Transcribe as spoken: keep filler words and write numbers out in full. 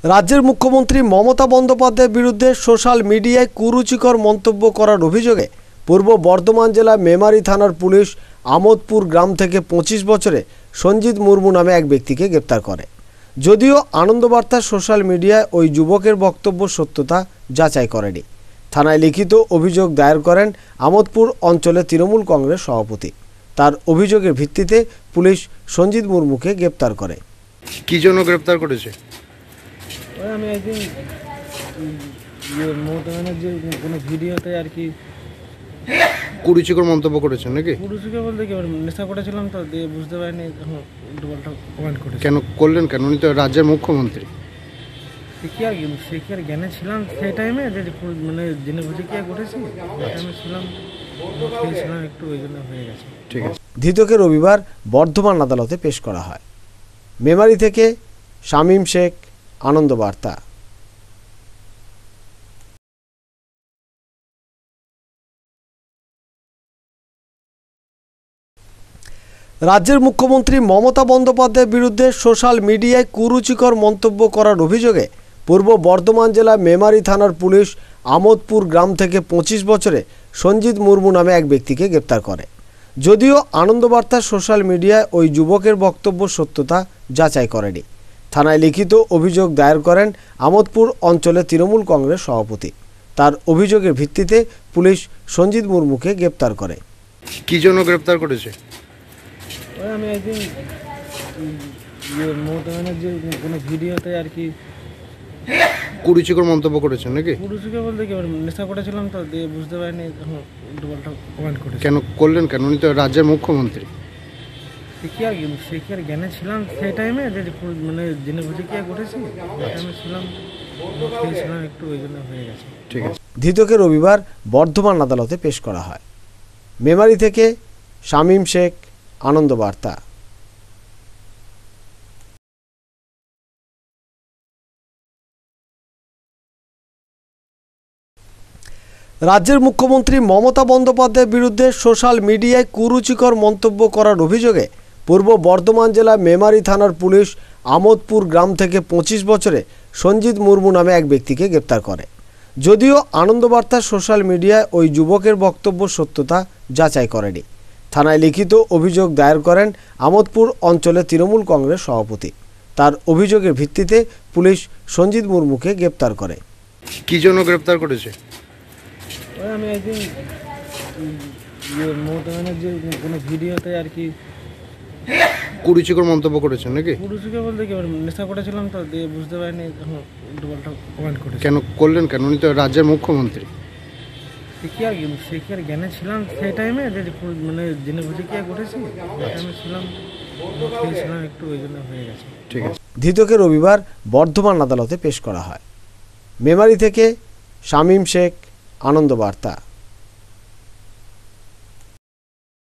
রাজ্যের মুখ্যমন্ত্রী মমতা বন্দ্যোপাধ্যায়ের বিরুদ্ধে সোশ্যাল মিডিয়ায় কুরুচিকর মন্তব্য করার অভিযোগে পূর্ব বর্ধমান জেলা মেমারি থানার পুলিশ আমোদপুর গ্রাম থেকে পঁচিশ বছরে সঞ্জিত মুর্মু নামে এক ব্যক্তিকে গ্রেপ্তার করে। যদিও আনন্দবার্তা সোশ্যাল মিডিয়ায় ওই যুবকের বক্তব্য সত্যতা যাচাই করেনি। থানায় লিখিত অভিযোগ দায়ের করেন আমোদপুর অঞ্চলের তৃণমূল কংগ্রেস সভাপতি। তার অভিযোগের ভিত্তিতে পুলিশ সঞ্জিত মুর্মুকে গ্রেপ্তার করে। কি জন্য গ্রেপ্তার করেছে? আমি একদিন মমতার যে কোনো ভিডিওতে আর কি কুরুচিকর মন্তব্য করেছেন নাকি? কুরুচিকর বলতে কি, নেশা করেছিলাম তো, দিয়ে বুঝতে পারিনি, তখন উল্টো কমেন্ট করেছি। কেন করলেন? কেন উনি তো রাজ্যের মুখ্যমন্ত্রী। সে কি আর সে কি আর জ্ঞানে ছিলাম সেই টাইমে, যে মানে জেনে বুঝে কি আর করেছি, আমি ছিলাম ছিলাম একটু, ওই জন্য হয়ে গেছে। ঠিক আছে। ধৃতকে রবিবার বর্ধমান আদালতে পেশ করা হয়। মেমারি থেকে শামীম শেখ, আনন্দবার্তা। রাজ্যের মুখ্যমন্ত্রী মমতা বন্দ্যোপাধ্যায়ের বিরুদ্ধে সোশ্যাল মিডিয়ায় কুরুচিকর মন্তব্য করার অভিযোগে পূর্ব বর্ধমান জেলা মেমারি থানার পুলিশ আমোদপুর গ্রাম থেকে পঁচিশ বছরে সঞ্জিত মুর্মু নামে এক ব্যক্তিকে গ্রেপ্তার করে। যদিও আনন্দবার্তা সোশ্যাল মিডিয়ায় ওই যুবকের বক্তব্য সত্যতা যাচাই করেনি। থানায় লিখিত অভিযোগ দায়ের করেন আমোদপুর অঞ্চলের তৃণমূল কংগ্রেস সভাপতি। তার অভিযোগের ভিত্তিতে পুলিশ সঞ্জিত মুর্মুকে গ্রেপ্তার করে। কি জন্য গ্রেপ্তার করেছে? আমি একদিন মমতার যে কোনো ভিডিওতে আর কি কুরুচিকর মন্তব্য করেছেন নাকি? কুরুচিকর বলতে কি, নেশা করেছিলাম তো, দিয়ে বুঝতে পারিনি, তখন উল্টো কমেন্ট করেছি। কেন করলেন? কেন উনি তো রাজ্যের মুখ্যমন্ত্রী। সে কি আর সে কি আর জ্ঞানে ছিলাম সেই টাইমে, যে মানে জেনে বুঝে কি আর করেছি, আমি ছিলাম ছিলাম একটু, ওই জন্য হয়ে গেছে। ঠিক আছে। ধৃতকে রবিবার বর্ধমান আদালতে পেশ করা হয়। মেমারি থেকে শামীম শেখ, আনন্দবার্তা। রাজ্যের মুখ্যমন্ত্রী মমতা বন্দ্যোপাধ্যায়ের বিরুদ্ধে সোশ্যাল মিডিয়ায় কুরুচিকর মন্তব্য করার অভিযোগে পূর্ব বর্ধমান জেলা মেমারি থানার পুলিশ আমোদপুর গ্রাম থেকে পঁচিশ বছরে সঞ্জিত মুর্মু নামে এক ব্যক্তিকে গ্রেপ্তার করে। যদিও আনন্দবার্তা সোশ্যাল মিডিয়ায় ওই যুবকের বক্তব্য সত্যতা যাচাই করেনি। থানায় লিখিত অভিযোগ দায়ের করেন আমোদপুর অঞ্চলের তৃণমূল কংগ্রেস সভাপতি। তার অভিযোগের ভিত্তিতে পুলিশ সঞ্জিত মুর্মুকে গ্রেপ্তার করে। কি জন্য গ্রেপ্তার করেছে? আমি একদিন মমতার যে কোনো ভিডিওতে আর কি কুরুচিকর মন্তব্য করেছেন নাকি? কুরুচিকর বলতে কি, নেশা করেছিলাম তো, দিয়ে বুঝতে পারিনি, তখন উল্টো কমেন্ট করেছি। কেন করলেন? কেন উনি তো রাজ্যের মুখ্যমন্ত্রী। সে কি আর সে কি আর জ্ঞানে ছিলাম সেই টাইমে, যে মানে জেনে বুঝে কি আর করেছি, আমি ছিলাম ছিলাম একটু, ওই জন্য হয়ে গেছে। ঠিক আছে। ধৃতকে রবিবার বর্ধমান আদালতে পেশ করা হয়। মেমারি থেকে শামীম শেখ, আনন্দবার্তা।